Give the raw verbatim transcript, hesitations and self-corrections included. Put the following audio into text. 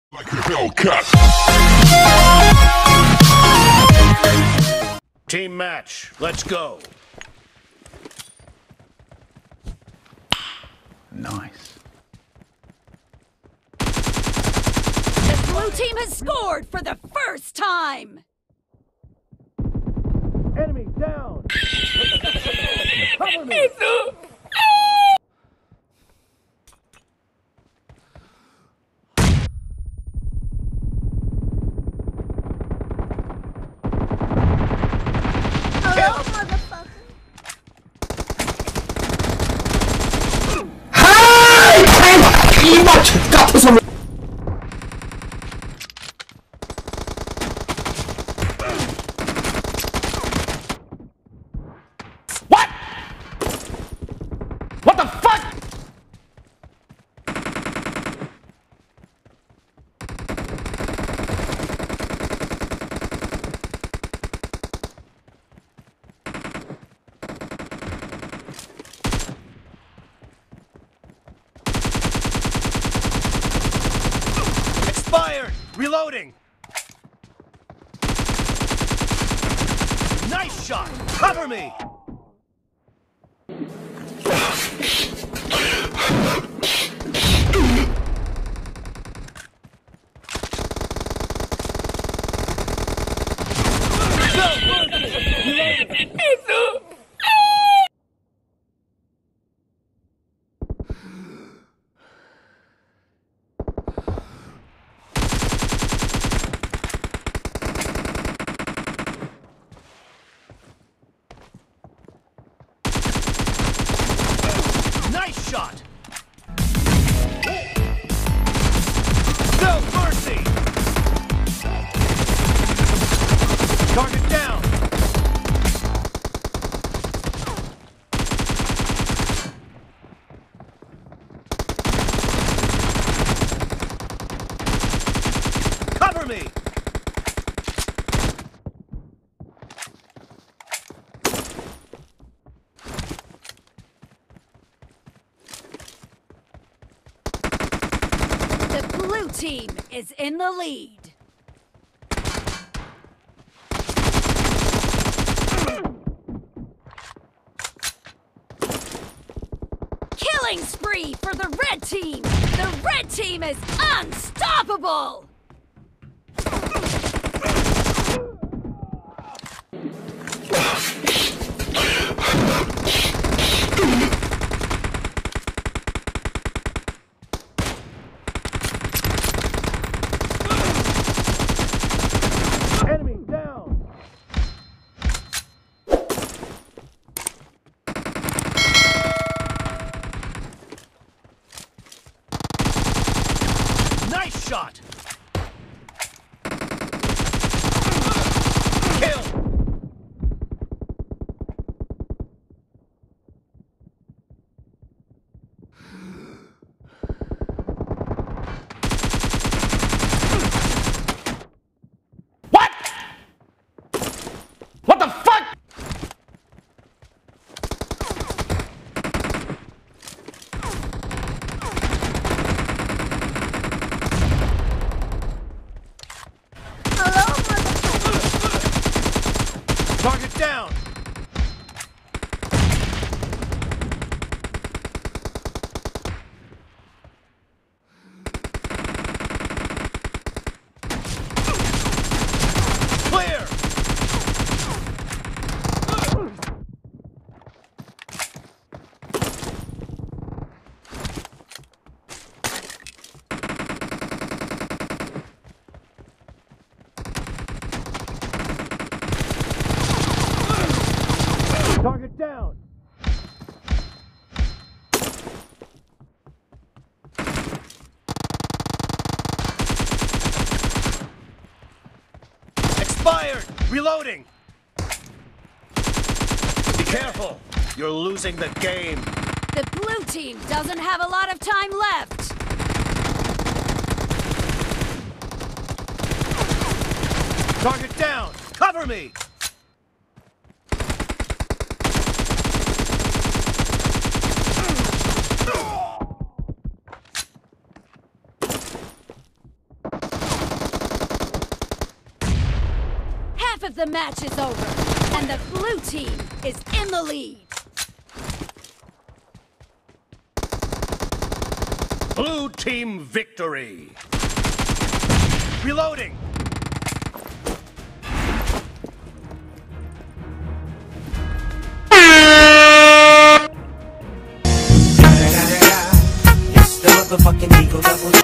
Like a Hellcat. Team match, let's go. Nice. The blue team has scored for the first time! Enemy down! Cover me! Hello, motherfucker. 이마 같아서 What? What the fuck? Expired! Reloading! Nice shot! Cover me! Nice shot! No mercy! Target down! Cover me! The blue team is in the lead. Killing spree for the red team! The red team is unstoppable! Enemy down! Nice shot! Kill! What? What the fuck? Hello, motherfucker. Target down! Clear! Target down! Expired! Reloading! Be careful! You're losing the game! The blue team doesn't have a lot of time left. Target down! Cover me! the match is over, and the blue team is in the lead. Blue team victory. Reloading. It's the motherfucking Eagle Double